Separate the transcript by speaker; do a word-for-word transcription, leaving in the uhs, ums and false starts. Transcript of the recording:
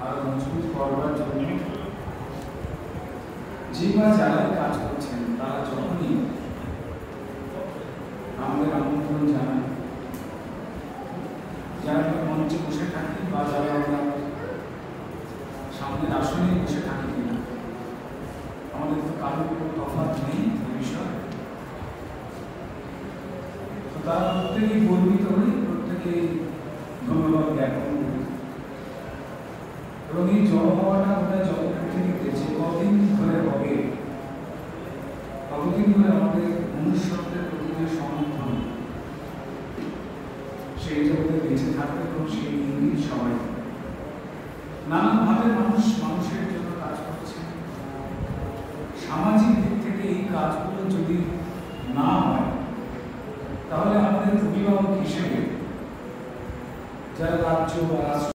Speaker 1: আরো মজবুত করবার জন্য যে বা যারাই কাজ করছেন তারা যখনই আমাদের আমন্ত্রণ জানান, যারা মঞ্চে বসে থাকি বা যারা আমরা সামনের আসনে বসে থাকি কিনা, আমাদের তো কারো কোনো তফাৎ নেই এ বিষয়ে। তো তারা প্রত্যেকেই গর্বিত হই, প্রত্যেকেই ধন্যবাদ জ্ঞাপন করি। এবং এই জড় হওয়াটা বোধহয় জগৎ পৃথিবীতে যে কদিন ধরে হবে, ততদিন ধরে আমাদের মনুষ্যত্বের প্রতি যে সমর্থন, সেই জগতে বেঁচে থাকবে এবং সেই ইঙ্গিত সবাই নানানভাবে মানুষ মানুষের জন্য কাজ করছে। সামাজিক দিক থেকে এই কাজগুলো যদি না হয়, তাহলে আমাদের অভিভাবক হিসেবে যারা রাজ্য বা